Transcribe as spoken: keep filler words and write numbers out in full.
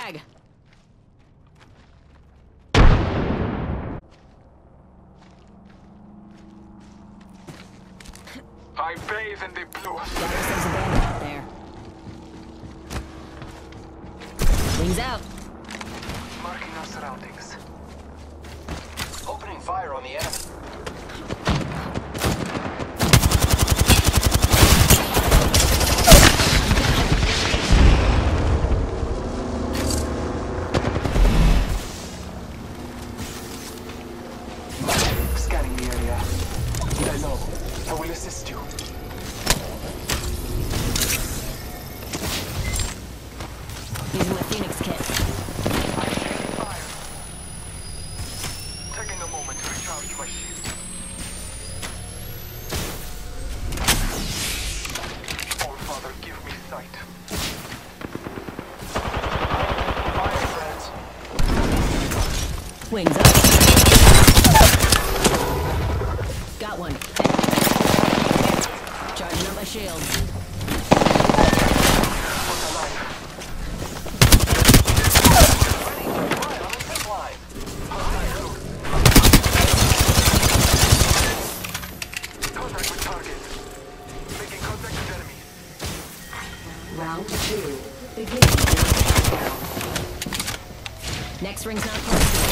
frag. I bathe in the blue. Got ourselves a bandit out there. Wings out. Marking our surroundings. Opening fire on the enemy. Scanning the area. Lay low. I will assist you. Using my Phoenix kit. I'm taking fire. Taking a moment to recharge my shield. Oh, Father, give me sight. Fire, friends. Wings up. Got one. Charging up my shield. What's alive? Contact with target. Making contact with enemy. Round two. Beginning. Next ring's not close.